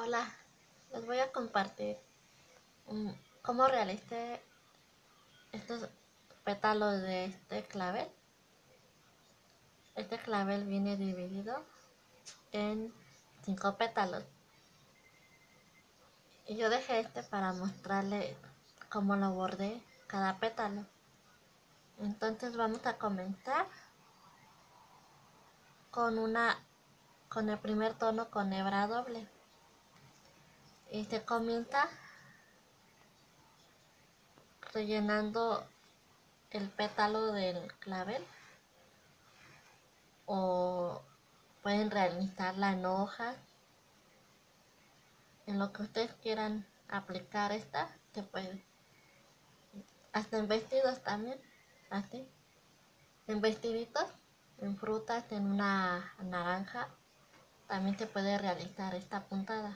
Hola, les voy a compartir cómo realicé estos pétalos de este clavel. Este clavel viene dividido en 5 pétalos y yo dejé este para mostrarle cómo lo bordé cada pétalo. Entonces vamos a comenzar con el primer tono con hebra doble y se comienza rellenando el pétalo del clavel, o pueden realizarla en hojas, en lo que ustedes quieran aplicar esta, se puede. Hasta en vestidos también, así. En vestiditos, en frutas, en una naranja, también se puede realizar esta puntada.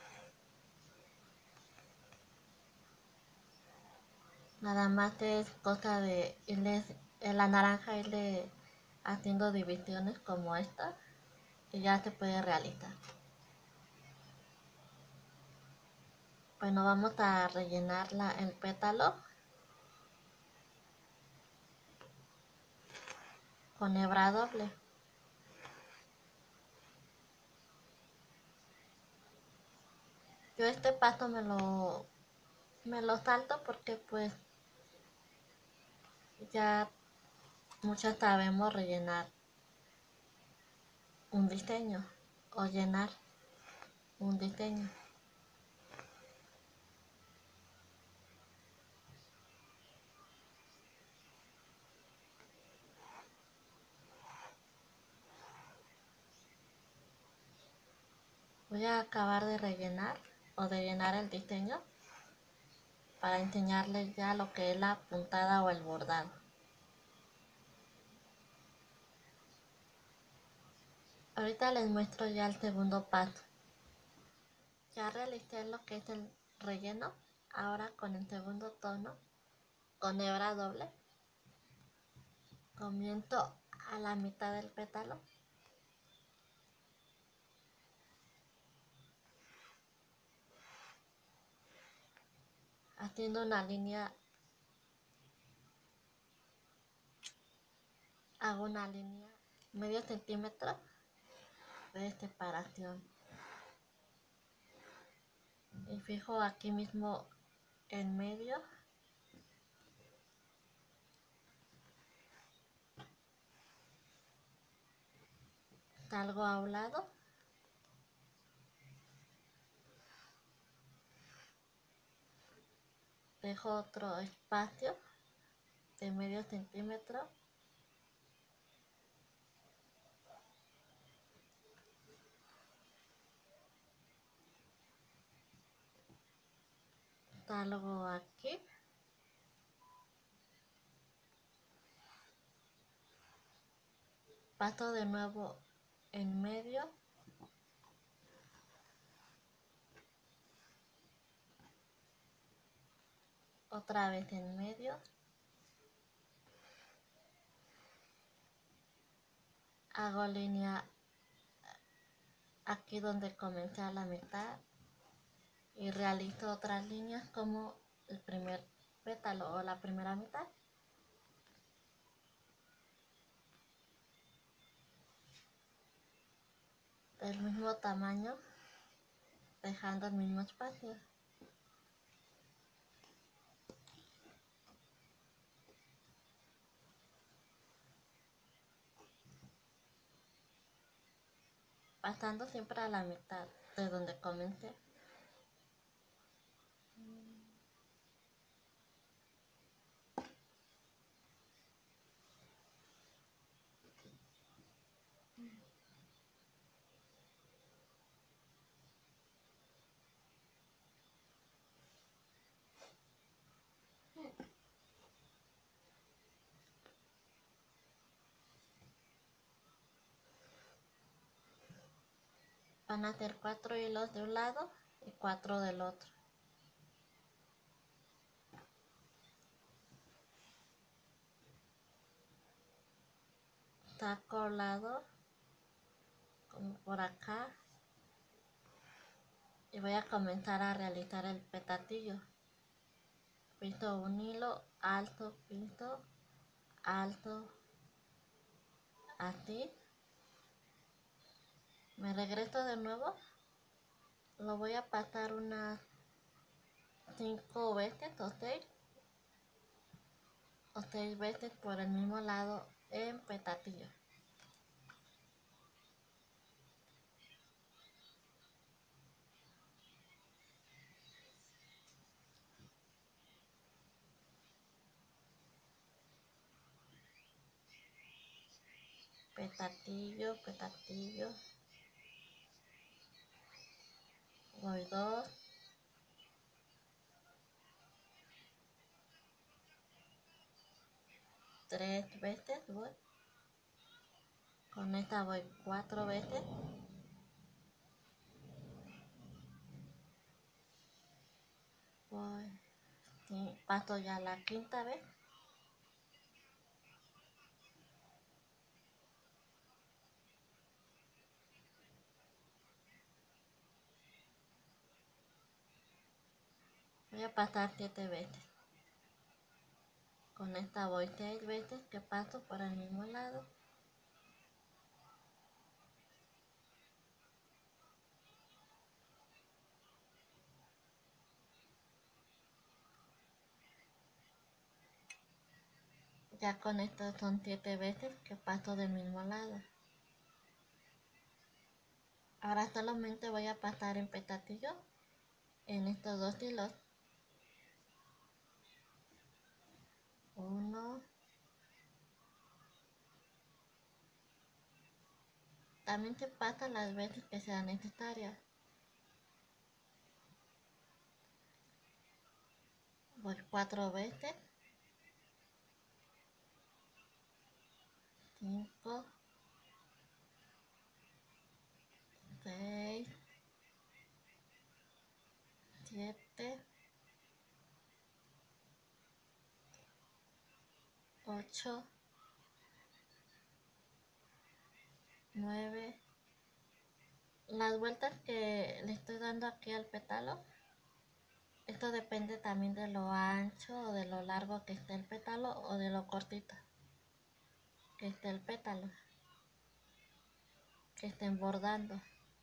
Nada más es cosa de irles, en la naranja irle haciendo divisiones como esta y ya se puede realizar. Bueno, vamos a rellenar el pétalo con hebra doble. Yo este paso me lo salto porque pues ya muchas sabemos rellenar un diseño o llenar un diseño. Voy a acabar de rellenar o de llenar el diseño para enseñarles ya lo que es la puntada o el bordado. Ahorita les muestro ya el segundo paso. Ya realicé lo que es el relleno. Ahora con el segundo tono, con hebra doble, comienzo a la mitad del pétalo haciendo una línea, hago una línea medio centímetro de separación y fijo aquí mismo en medio, salgo a un lado, dejo otro espacio de medio centímetro, salgo aquí, paso de nuevo en medio, otra vez en medio, hago línea aquí donde comencé a la mitad y realizo otras líneas como el primer pétalo o la primera mitad. Del mismo tamaño, dejando el mismo espacio. Pasando siempre a la mitad de donde comencé. Van a hacer 4 hilos de un lado y 4 del otro. Saco lado como por acá y voy a comenzar a realizar el petatillo. Pinto un hilo alto, pinto alto, así. Me regreso de nuevo, lo voy a pasar unas 5 veces o 6 veces por el mismo lado en petatillo. Petatillo, petatillo. Voy 2, 3 veces, voy. Con esta voy 4 veces. Voy, sí, paso ya la quinta vez. Voy a pasar 7 veces. Con esta voy 6 veces que paso por el mismo lado. Ya con esto son 7 veces que paso del mismo lado. Ahora solamente voy a pasar en petatillo en estos 2 hilos. 1. También se pasa las veces que sean necesarias. Voy 4 veces. 5, 6, 7, 8, 9. Las vueltas que le estoy dando aquí al pétalo, esto depende también de lo ancho o de lo largo que esté el pétalo o de lo cortito que esté el pétalo, que estén bordando.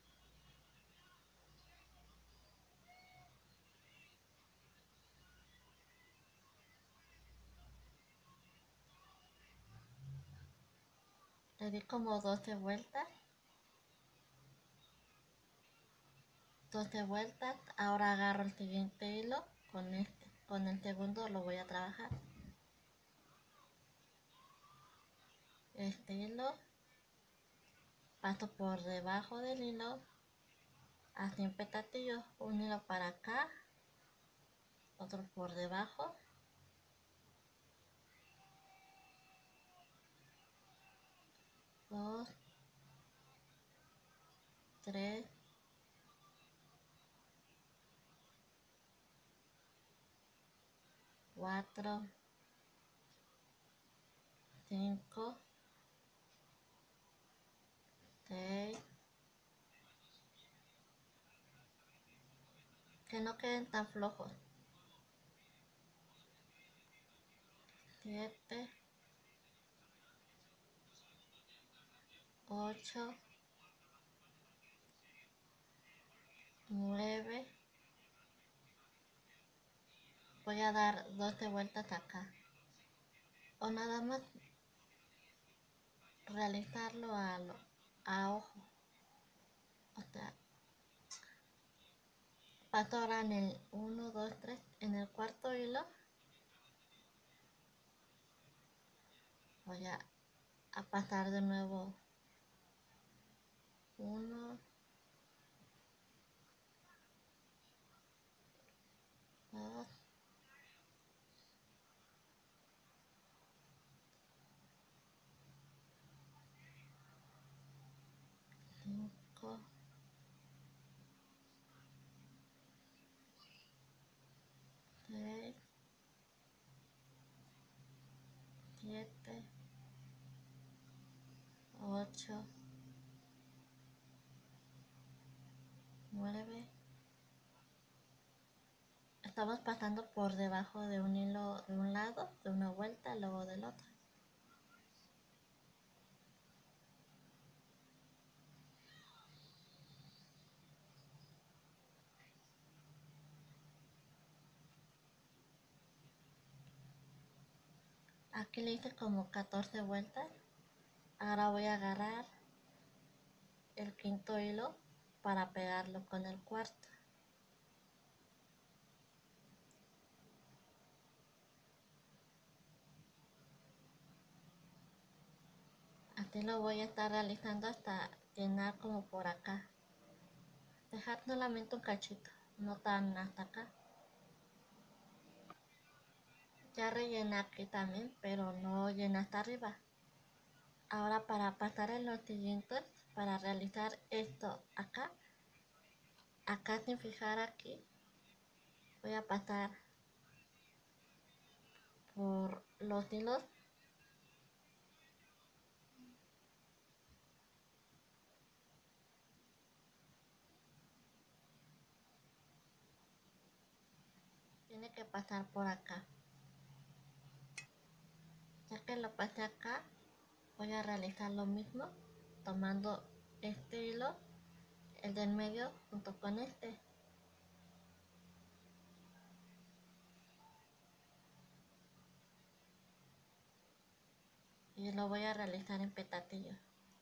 Le di como 12 vueltas. 12 vueltas. Ahora agarro el siguiente hilo con el segundo lo voy a trabajar. Este hilo, paso por debajo del hilo, así en petatillo, un hilo para acá, otro por debajo, 2, 3, 4, 5, 6, que no queden tan flojos, 7, 8, 9. Voy a dar 12 vueltas acá, o nada más realizarlo a ojo. O sea, paso ahora en el 1, 2, 3, en el cuarto hilo voy a pasar de nuevo 1, 2, 5, 6, 7, 8, estamos pasando por debajo de un hilo de un lado, de una vuelta, luego del otro. Aquí le hice como 14 vueltas. Ahora voy a agarrar el quinto hilo para pegarlo con el cuarto. Así lo voy a estar realizando hasta llenar como por acá. Dejar solamente un cachito, no tan hasta acá. Ya rellené aquí también, pero no llené hasta arriba. Ahora para pasar en los siguientes, para realizar esto acá sin fijar aquí, voy a pasar por los hilos. Tiene que pasar por acá. Ya que lo pasé acá, voy a realizar lo mismo, tomando este hilo, el del medio, junto con este. Y lo voy a realizar en petatillos.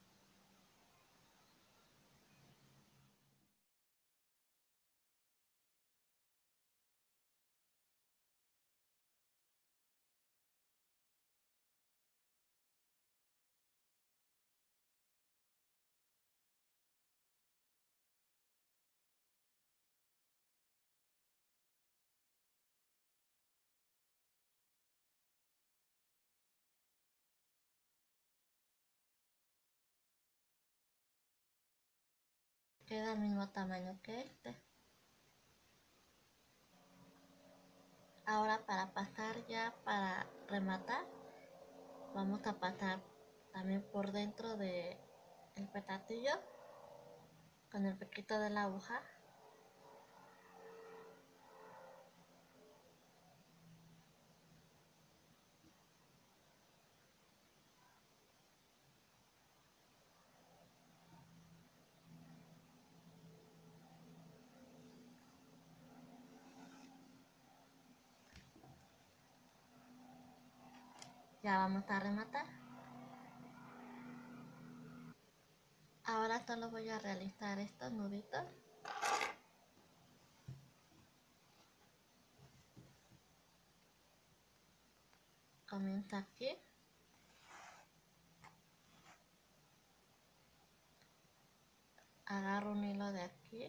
Queda al mismo tamaño que este. Ahora para pasar ya, para rematar, vamos a pasar también por dentro de el petatillo con el piquito de la aguja. Ya vamos a rematar. Ahora solo voy a realizar estos nuditos. Comienza aquí. Agarro un hilo de aquí.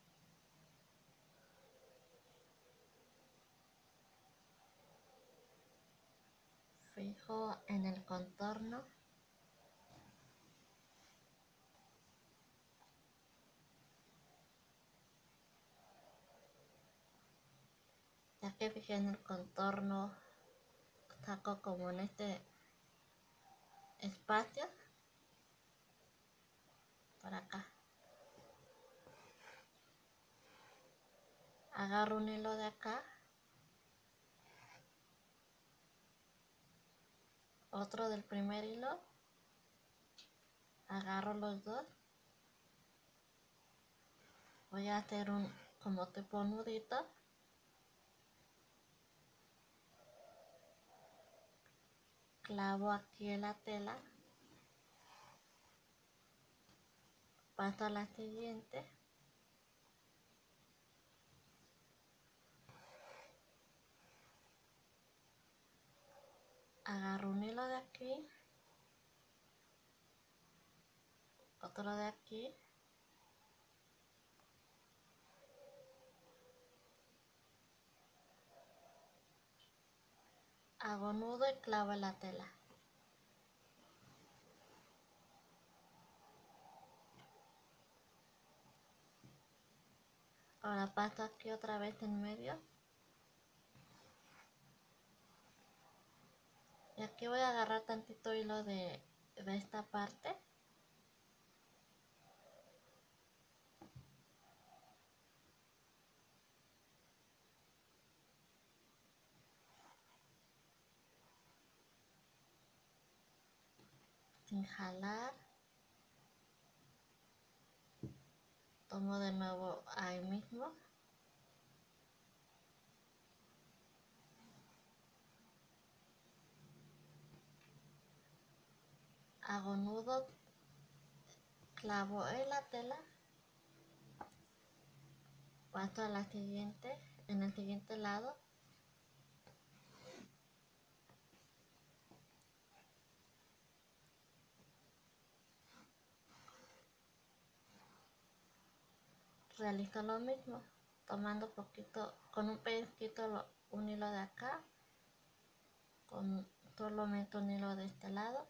Fijo en el contorno. Ya que fijé en el contorno, saco como en este espacio por acá. Agarro un hilo de acá, otro del primer hilo, agarro los dos, voy a hacer un como tipo nudito, clavo aquí en la tela, paso a la siguiente, agarro un hilo de aquí, otro de aquí, hago nudo y clavo en la tela. Ahora paso aquí otra vez en medio. Y aquí voy a agarrar tantito hilo de esta parte. sin jalar. Tomo de nuevo ahí mismo. Hago nudo, clavo en la tela, paso a la siguiente, en el siguiente lado. Realizo lo mismo, tomando poquito, con un pellizquito un hilo de acá, solo meto un hilo de este lado.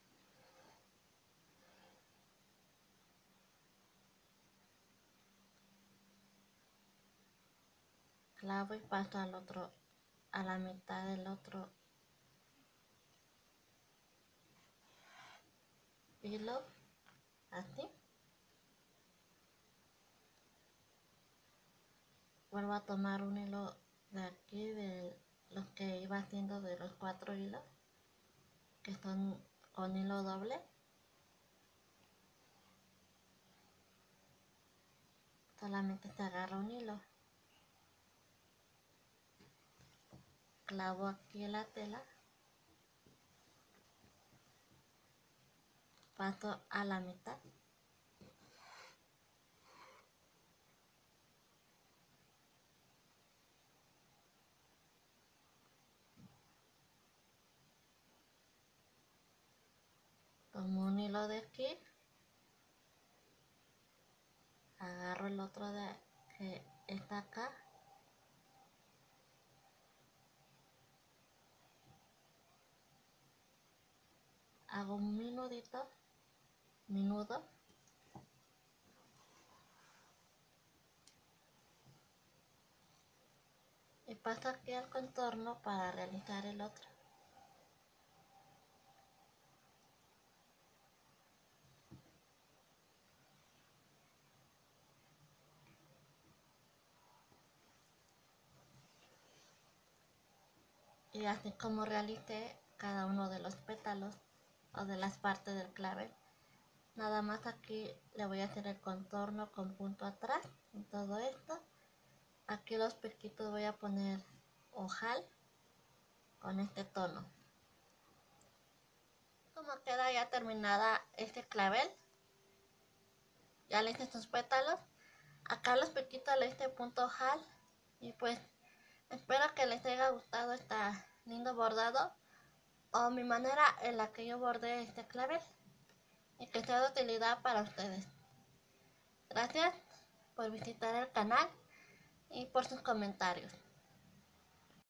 Clavo y paso al otro, a la mitad del otro hilo, así. Vuelvo a tomar un hilo de aquí, de los que iba haciendo de los 4 hilos, que son con hilo doble. Solamente se agarra un hilo. Clavo aquí en la tela. Paso a la mitad. Tomo un hilo de aquí. Agarro el otro de que está acá. Hago un minudo. Y paso aquí al contorno para realizar el otro. Y así como realicé cada uno de los pétalos o de las partes del clavel. Nada más aquí le voy a hacer el contorno con punto atrás en todo esto. Aquí los piquitos voy a poner ojal con este tono. Como queda ya terminada este clavel, ya le hice sus pétalos. Acá los piquitos le hice punto ojal. Y pues espero que les haya gustado este lindo bordado o mi manera en la que yo bordé este clavel y que sea de utilidad para ustedes. Gracias por visitar el canal y por sus comentarios.